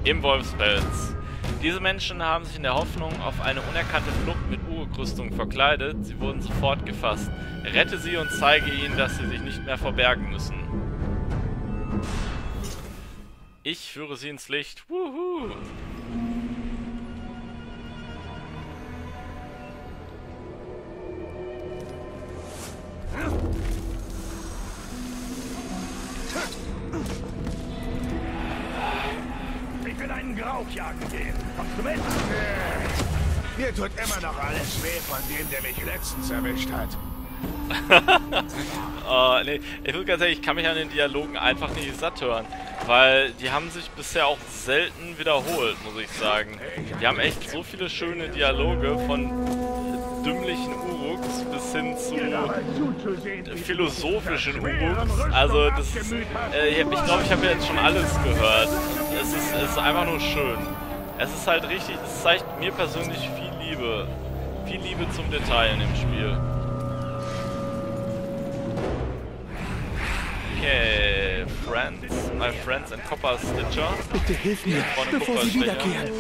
im Wolfspelz. Diese Menschen haben sich in der Hoffnung auf eine unerkannte Flucht mit Uruk-Rüstung verkleidet. Sie wurden sofort gefasst. Rette sie und zeige ihnen, dass sie sich nicht mehr verbergen müssen. Ich führe sie ins Licht. Wuhu! Ich will einen Grauch jagen gehen. Kommst du mit? Mir tut immer noch alles weh von dem, der mich letztens erwischt hat. Nee, ich muss ganz ehrlich, ich kann mich an den Dialogen einfach nicht satt hören, weil die haben sich bisher auch selten wiederholt, muss ich sagen. Die haben echt so viele schöne Dialoge von dümmlichen Uruks bis hin zu philosophischen Uruks. Also das ist, ich glaube, ich habe jetzt schon alles gehört. Es ist einfach nur schön. Es ist halt richtig, es zeigt mir persönlich viel Liebe zum Detail in dem Spiel. Okay, my friends and Copper Stitcher. Bitte hilf mir, bevor sie wiederkehren.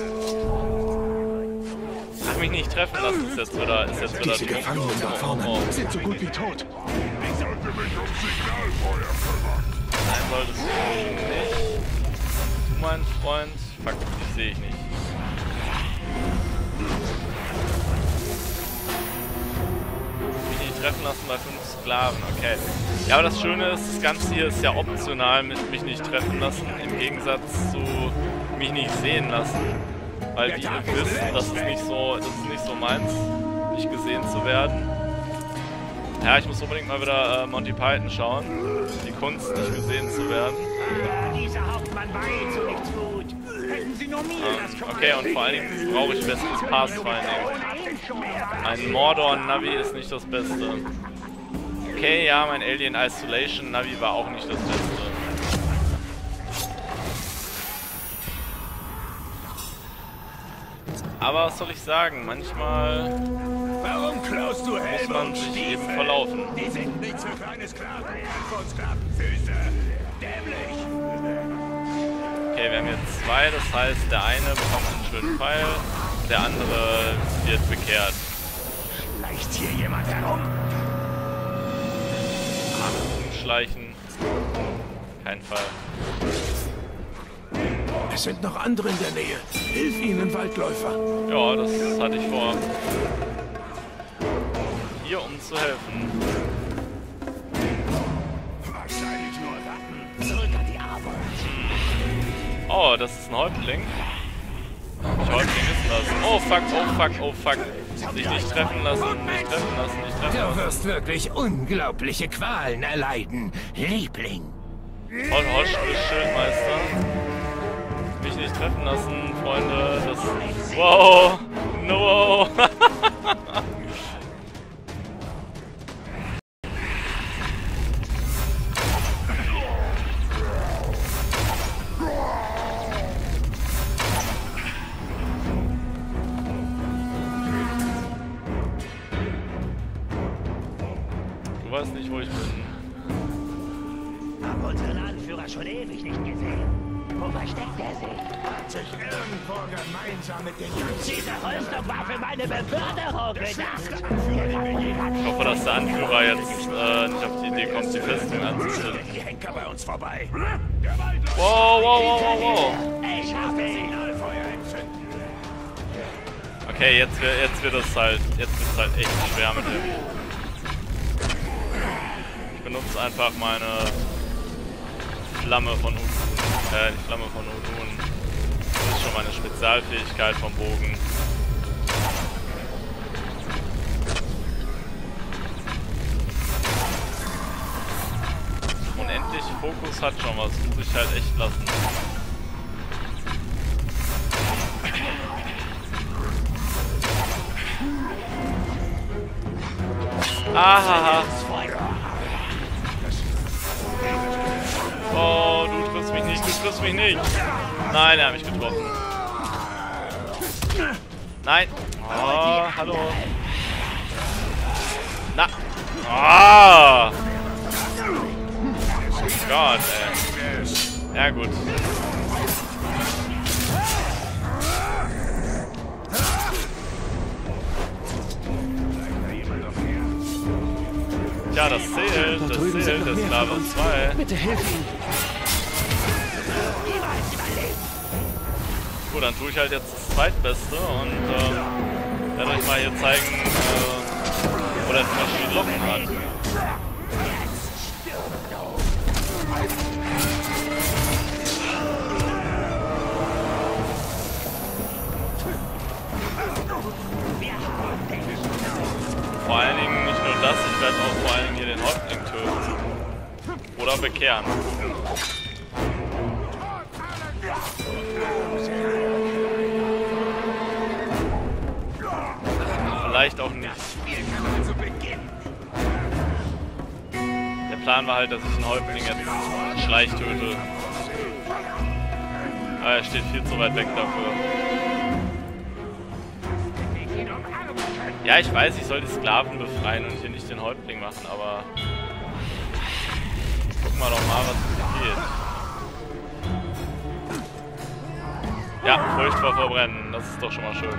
Ach, mich nicht treffen lassen, ist jetzt wieder Diese Gefangenen da vorne sind so gut wie tot. Ich sollte mich um Signalfeuer kümmern. Nein, solltest du nicht. Du, mein Freund. Fuck, die sehe ich nicht. Treffen lassen bei 5 Sklaven, okay. Ja, aber das Schöne ist, das Ganze hier ist ja optional mit mich nicht treffen lassen, im Gegensatz zu mich nicht sehen lassen. Weil wie ihr wisst, das ist nicht so meins, nicht gesehen zu werden. Ja, ich muss unbedingt mal wieder Monty Python schauen. Die Kunst, nicht gesehen zu werden. Dieser Hauptmann weiß so nichts gut. Hätten Sie nur mir das schon okay, und vor allen Dingen brauche ich bestes Pathfinding. Ein Mordor-Navi ist nicht das Beste. Okay, ja, mein Alien Isolation Navi war auch nicht das Beste. Aber was soll ich sagen? Manchmal Warum klaust du muss man sich eben verlaufen. Die sind nicht so kleine Sklaven von Sklavenfüße. Dämlich. Okay, wir haben jetzt 2, das heißt, der eine bekommt einen schönen Pfeil, der andere wird bekehrt. Schleicht hier jemand herum? Umschleichen. Kein Fall. Es sind noch andere in der Nähe. Hilf ihnen, Waldläufer. Ja, das hatte ich vor. Hier, um zu helfen. Wahrscheinlich nur Ratten. Zurück an die Arbeit. Oh, das ist ein Häuptling. Welcher Häuptling ist das? Oh fuck, oh fuck, oh fuck. Sich nicht treffen lassen, nicht treffen lassen, nicht treffen lassen. Du wirst wirklich unglaubliche Qualen erleiden, Liebling. Voll Hosch, Schildmeister. Mich nicht treffen lassen, Freunde. Das. Wow! No! Du weißt nicht, wo ich bin. Hab unseren Anführer schon ewig nicht gesehen. Wo versteckt er sich? Hat sich irgendwo gemeinsam mit den Jungs. Diese Rüstung war für meine Beförderung gedacht. Ich hoffe, dass der Anführer jetzt nicht auf die Idee kommt, die Festung anzuzünden. Die Henker bei uns vorbei. Wow, wow, wow, wow, wow. Ich hab Signalfeuer entzünden. Okay, jetzt wird es halt echt schwer mit dem. Ich benutze einfach meine Flamme von Udun. Die Flamme von Udun. Das ist schon meine Spezialfähigkeit vom Bogen. Unendlich Fokus hat schon was, muss ich halt echt lassen. Ahaha. Oh, du triffst mich nicht, du triffst mich nicht. Nein, er hat mich getroffen. Nein. Oh, hallo. Na. Ah. Oh Gott, ey. Ja, gut. Ja, das zählt, Da drüben sind noch der mehr Sklave von uns. 2. Bitte hilf ihm. Gut, dann tue ich halt jetzt das Zweitbeste und werde euch mal hier zeigen, wo der zum Beispiel die Locken hat. Vor allen Dingen nicht nur das, ich werde auch vor allen Dingen hier den Häuptling töten. Oder bekehren. Vielleicht auch nicht. Der Plan war halt, dass ich den Häuptling jetzt schleich töte. Aber er steht viel zu weit weg dafür. Ja, ich weiß, ich soll die Sklaven befreien und hier nicht den Häuptling machen, aber gucken wir doch mal, was hier geht. Ja, furchtbar verbrennen, das ist doch schon mal schön.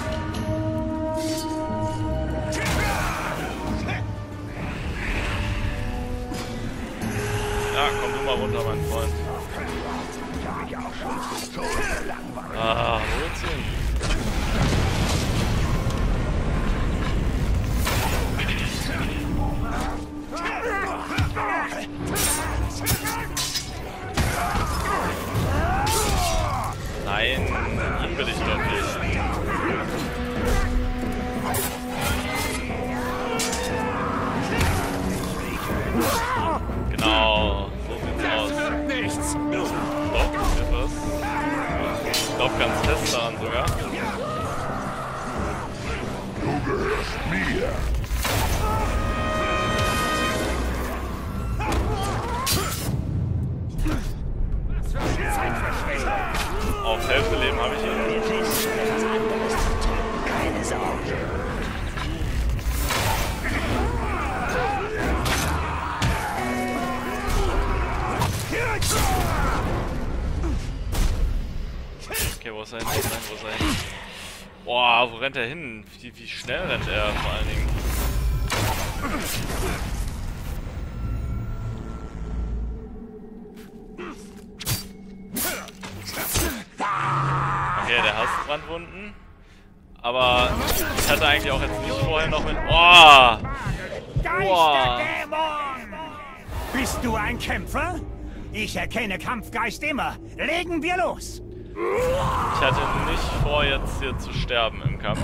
Ja, komm du mal runter, mein Freund. Ah, wo geht's hin? Nein, ihn will ich doch nicht. Genau, so sieht's aus. Nichts. Doch, wird was. Ich glaube ganz fest daran sogar. Du gehörst mir. Auf Hälfte Leben habe ich ihn. Wir wissen etwas anderes zu tun. Keine Sorge. Okay, wo ist er hin? Wo ist er hin? Boah, wo rennt er hin? Wie schnell rennt er vor allen Dingen? Okay, der hasst Brandwunden. Aber ich hatte eigentlich auch jetzt nicht vorher noch mit... Boah! Boah! Bist du ein Kämpfer? Ich erkenne Kampfgeist immer. Legen wir los. Ich hatte nicht vor, jetzt hier zu sterben im Kampf.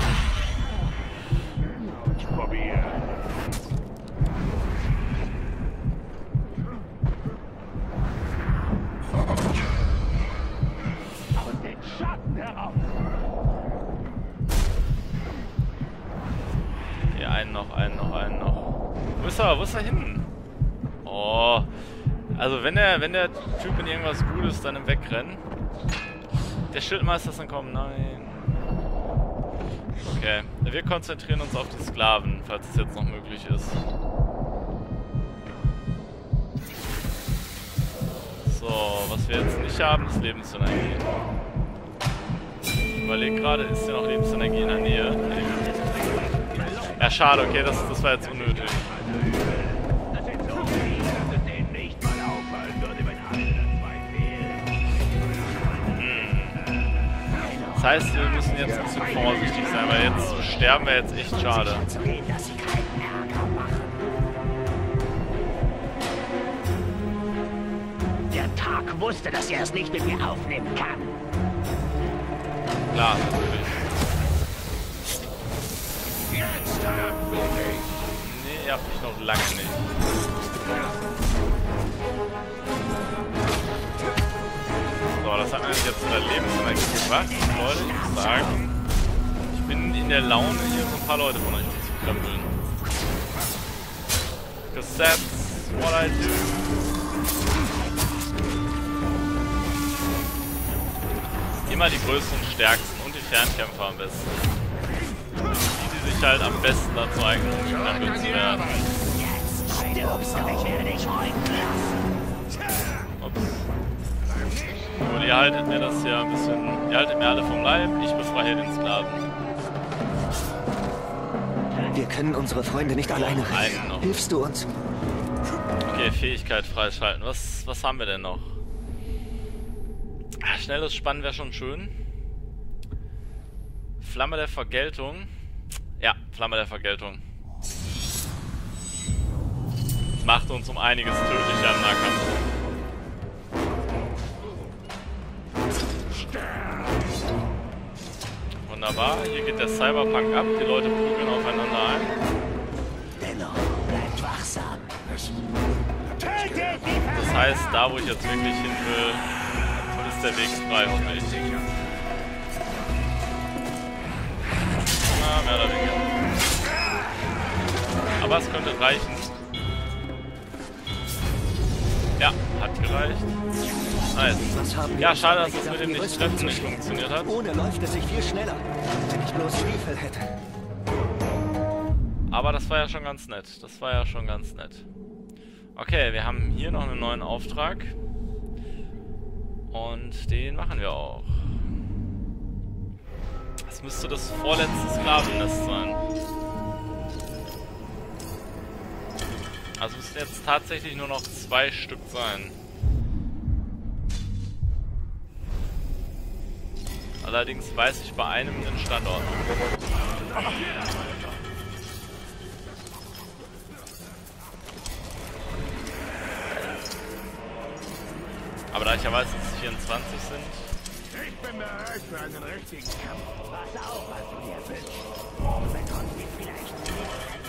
Und den Schatten heraus. Hier, einen noch. Wo ist er hin? Oh. Also wenn der Typ in irgendwas gut ist, dann im Wegrennen. Der Schildmeister ist dann kommen. Nein. Okay. Wir konzentrieren uns auf die Sklaven, falls es jetzt noch möglich ist. So, was wir jetzt nicht haben, ist Lebensenergie. Ich überlege gerade, ist hier noch Lebensenergie in der Nähe? Ja, schade, okay, das war jetzt unnötig. Das heißt, wir müssen jetzt ein bisschen vorsichtig sein, weil jetzt sterben wir jetzt echt schade. Der Tag wusste, dass er es nicht mit mir aufnehmen kann. Klar, natürlich. Nee, ihr habt mich noch lange nicht. So, das hat mir jetzt in der Lebensenergie gebracht. Leute, ich muss sagen, ich bin in der Laune, hier so ein paar Leute von euch umzukrempeln. Because that's what I do. Immer die größten, stärksten und die Fernkämpfer am besten. Die sich halt am besten dazu eignen, umgekrempelt zu werden. Stirbst du, ich werde dich häuten lassen. Ups. Gut, ihr haltet mir das hier ein bisschen... Ihr haltet mir alle vom Leib, ich befreie den Sklaven. Wir können unsere Freunde nicht alleine retten. Hilfst du uns? Okay, Fähigkeit freischalten. Was haben wir denn noch? Schnelles Spannen wäre schon schön. Flamme der Vergeltung. Ja, Flamme der Vergeltung. Macht uns um einiges tödlicher im Nahkampf. Wunderbar, hier geht der Cyberpunk ab, die Leute prügeln aufeinander ein. Dennoch, bleibt wachsam. Das heißt, da wo ich jetzt wirklich hin will, ist der Weg frei, hoffe ich. Na, mehr oder weniger. Aber es könnte reichen. Ja, hat gereicht. Nice. Ja, schade, dass es mit dem Nicht-Treffen nicht funktioniert hat. Ohne läuft es sich viel schneller, wenn ich bloß Stiefel hätte. Aber das war ja schon ganz nett. Das war ja schon ganz nett. Okay, wir haben hier noch einen neuen Auftrag. Und den machen wir auch. Das müsste das vorletzte Sklavennest sein. Also müssen jetzt tatsächlich nur noch 2 Stück sein. Allerdings weiß ich bei einem den Standort. Aber da ich ja weiß, dass es 24 sind. Ich bin bereit für einen richtigen Kampf. Pass auf, was du dir wünschst. Du bekommst ihn vielleicht nicht.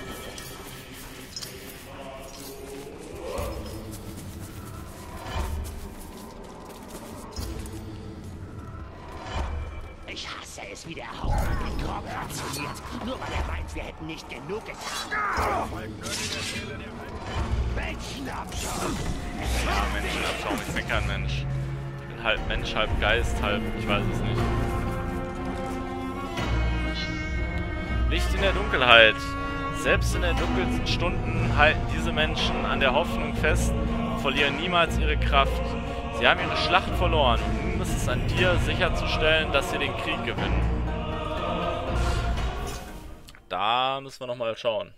Ich hasse es, wie der Hauptmann den Grog rationiert. Nur weil er meint, wir hätten nicht genug getan. Menschenabschau. Ja, Menschenabschau, ich bin kein Mensch. Ich bin halb Mensch, halb Geist, halb... ich weiß es nicht. Licht in der Dunkelheit. Selbst in den dunkelsten Stunden halten diese Menschen an der Hoffnung fest und verlieren niemals ihre Kraft. Sie haben ihre Schlacht verloren und nun ist es an dir, sicherzustellen, dass sie den Krieg gewinnen. Da müssen wir nochmal schauen.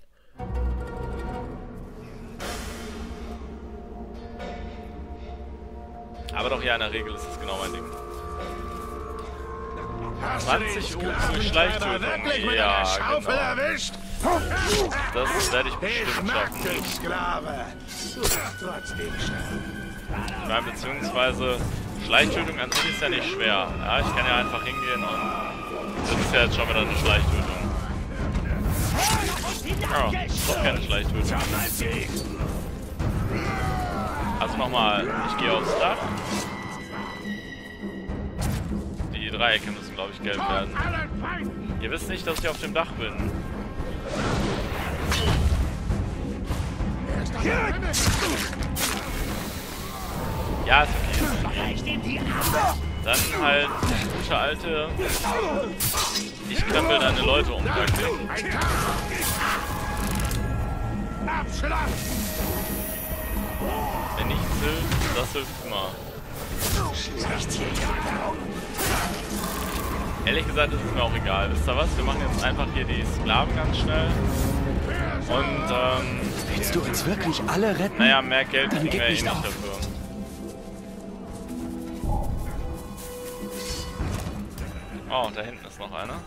Aber doch ja, in der Regel ist es genau mein Ding. 20 Uhr für Schleichtötung. Ja, genau. Erwischt? Das werde ich bestimmt Ich mag schaffen. dich, Sklave. Du wirst trotzdem sterben. Ich meine, beziehungsweise Schleichtötung an sich ist ja nicht schwer. Ja, ich kann ja einfach hingehen und das ist ja jetzt schon wieder eine Schleichtötung. Ja, doch keine Schleichtötung. Also nochmal, ich gehe aufs Dach. Die Dreiecke müssen, glaube ich, gelb werden. Ihr wisst nicht, dass ich auf dem Dach bin. Ja, ist okay. Dann halt, gute alte... Ich krempel deine Leute um, praktisch. Wenn nichts hilft, das hilft immer. Ehrlich gesagt ist es mir auch egal. Wisst ihr was? Wir machen jetzt einfach hier die Sklaven ganz schnell. Und, Willst du uns wirklich alle retten? naja, mehr Geld Dann kriegen wir gib eh nicht nicht auf. dafür. Oh, da hinten ist noch einer.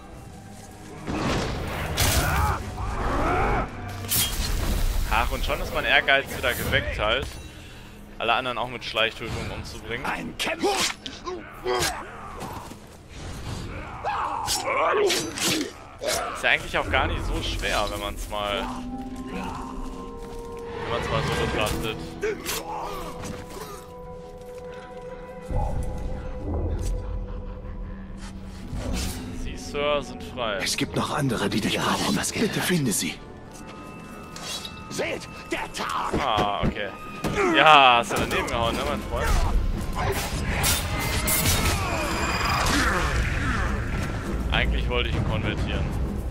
Ach, und schon ist mein Ehrgeiz wieder geweckt halt. Alle anderen auch mit Schleichtötung umzubringen. Ein Kämpfer! Ist ja eigentlich auch gar nicht so schwer, wenn man es mal so betrachtet. Sie, Sir, sind frei. Es gibt noch andere, die dich brauchen. Bitte finde sie. Seht, der Tag! Ah, okay. Ja, hast du daneben gehauen, ne, mein Freund? Eigentlich wollte ich ihn konvertieren.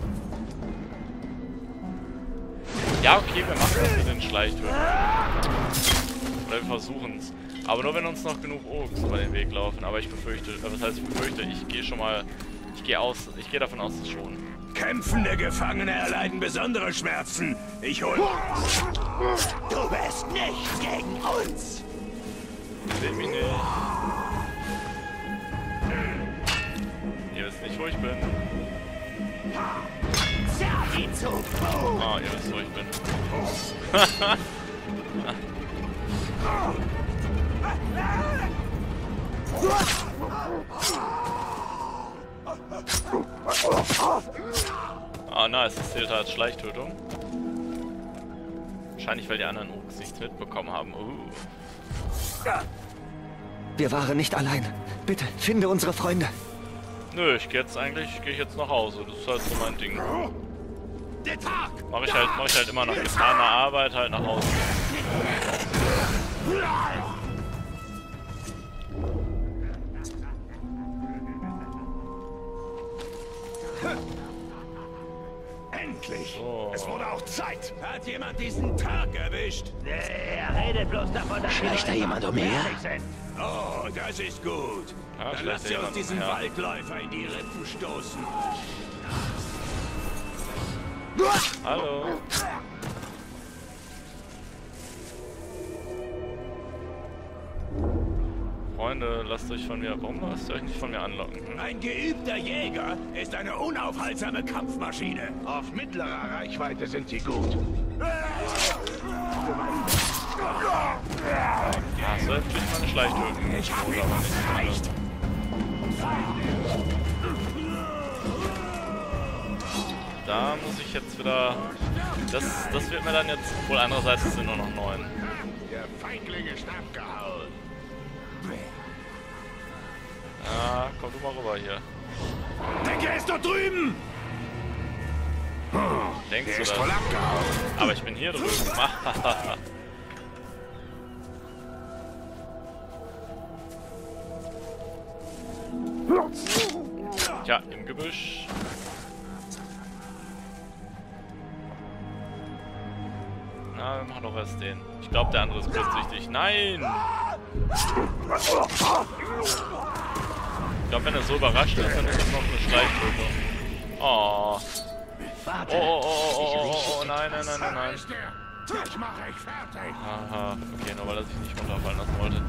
Ja, okay, wir machen das mit den Schleichtöten. Oder wir versuchen es. Aber nur wenn uns noch genug Orks über den Weg laufen. Aber ich befürchte, was heißt ich befürchte, ich gehe schon mal, ich gehe davon aus, dass schon. Kämpfende Gefangene erleiden besondere Schmerzen. Ich hol... Du bist nichts gegen uns. Will mich nicht. Ihr wisst nicht, wo ich bin. Zerr zu Boden. Ah, ihr wisst, wo ich bin. Ah, nice, das zählt als Schleichtötung. Wahrscheinlich, weil die anderen Orks nichts mitbekommen haben. Wir waren nicht allein. Bitte, finde unsere Freunde. Nö, ich gehe jetzt nach Hause. Das ist halt so mein Ding. Mach ich halt immer nach getaner Arbeit halt nach Hause. Endlich! So. Es wurde auch Zeit! Hat jemand diesen Tag erwischt? Er redet bloß davon, dass Schleicht da jemand umher? sind. Oh, das ist gut. Ja, Dann lasst ihr uns diesen umher. Waldläufer in die Rippen stoßen. Hallo. Freunde, lasst euch von mir... Warum lasst ihr euch nicht von mir anlocken? Hm? Ein geübter Jäger ist eine unaufhaltsame Kampfmaschine. Auf mittlerer Reichweite sind sie gut. Ja, so natürlich meine Schleichtötung. Ich hab ihn erreicht. Da muss ich jetzt wieder... Das wird mir dann jetzt... Obwohl andererseits sind nur noch 9. Der Feigling ist abgehauen. Ja, komm du mal rüber hier. Der ist dort drüben! Denkst Der du ist das? voll abgehauen. Aber ich bin hier drüben. Tja, im Gebüsch. Na, wir machen doch erst den. Ich glaube, der andere ist kurzsichtig. Nein! Ich glaube, wenn er so überrascht ist, dann ist das noch eine Schleichtötung. Oh. Warte. Oh, nein. Ich mache euch fertig. Aha, okay, nur weil er sich nicht runterfallen lassen wollte.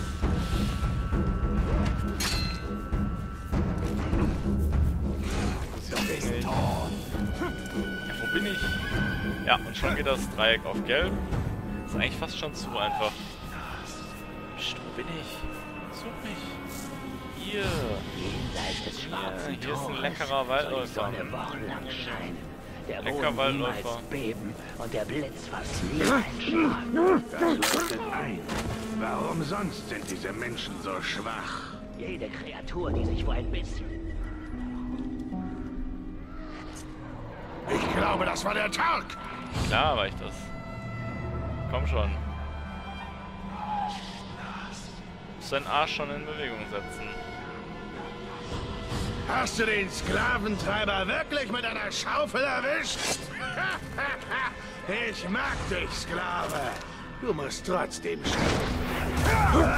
Ja, wo bin ich? Ja, und schon geht das Dreieck auf Gelb. Ist eigentlich fast schon zu einfach. Psst, wo bin ich? Such mich. Hier. Jenseits des schwarzen Hier ist ein Tores leckerer soll die Waldläufer. Sonne wochenlang scheinen. Der Lecker Boden niemals Waldläufer. beben und der Blitz fast nie einschlagen. Das leuchtet ein. Warum sonst sind diese Menschen so schwach? Jede Kreatur, die sich vor ein bisschen... Ich glaube, das war der Tark. Klar war ich das. Komm schon. Muss deinen Arsch schon in Bewegung setzen. Hast du den Sklaventreiber wirklich mit einer Schaufel erwischt? Ich mag dich, Sklave. Du musst trotzdem sterben.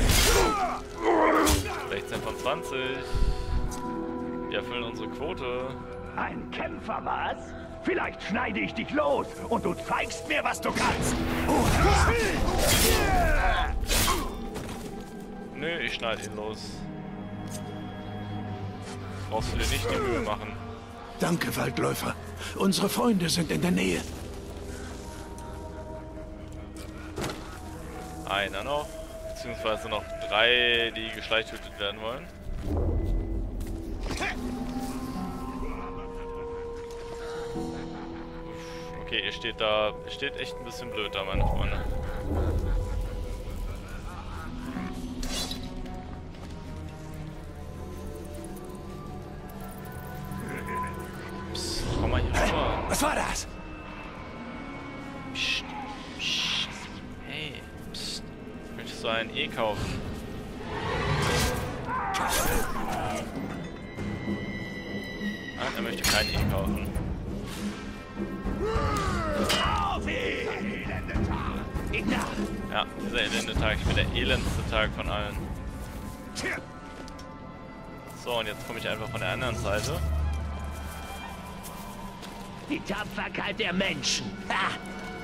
16 von 20. Wir erfüllen unsere Quote. Ein Kämpfer, was? Vielleicht schneide ich dich los und du zeigst mir, was du kannst. Nö, ich schneide ihn los. Brauchst du dir nicht die Mühe machen. Danke, Waldläufer. Unsere Freunde sind in der Nähe. Einer noch. Beziehungsweise noch 3, die geschleichtötet werden wollen. Okay, ihr steht da. Ihr steht echt ein bisschen blöd da, meine Freunde. Psst, komm mal hier rüber. Was war das? Psst, psst. Hey, psst. Möchtest du einen E kaufen? Nein, er möchte keinen E kaufen. Ja, dieser elende Tag. Ich bin der elendste Tag von allen. So, und jetzt komme ich einfach von der anderen Seite. Die Tapferkeit der Menschen. Ha!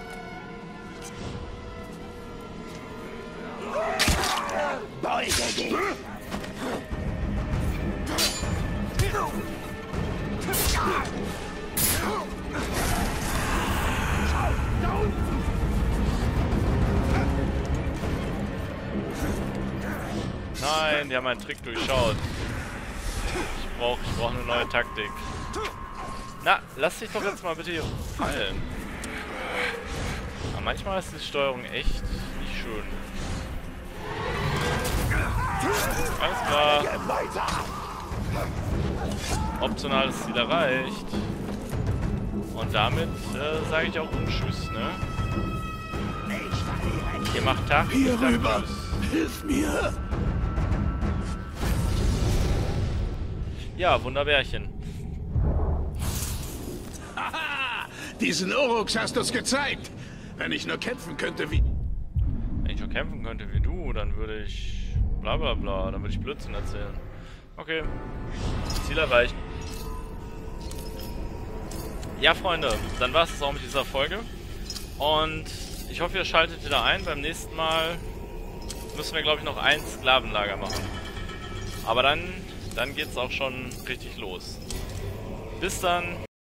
Beuge dich! Nein, die haben meinen Trick durchschaut. Ich brauch eine neue Taktik. Na, lass dich doch jetzt mal bitte hier fallen. Aber manchmal ist die Steuerung echt nicht schön. Alles klar. Optionales Ziel erreicht. Und damit sage ich auch Tschüss, ne? Ihr macht Tag. Hier rüber. Tschüss. Hilf mir. Ja, Wunderbärchen. Haha, diesen Uruks hast du's gezeigt. Wenn ich nur kämpfen könnte wie... Wenn ich nur kämpfen könnte wie du, dann würde ich... bla bla bla, dann würde ich Blödsinn erzählen. Okay. Ziel erreicht. Ja, Freunde, dann war es auch mit dieser Folge. Und ich hoffe, ihr schaltet wieder ein. Beim nächsten Mal müssen wir, glaube ich, noch ein Sklavenlager machen. Aber dann geht's auch schon richtig los. Bis dann.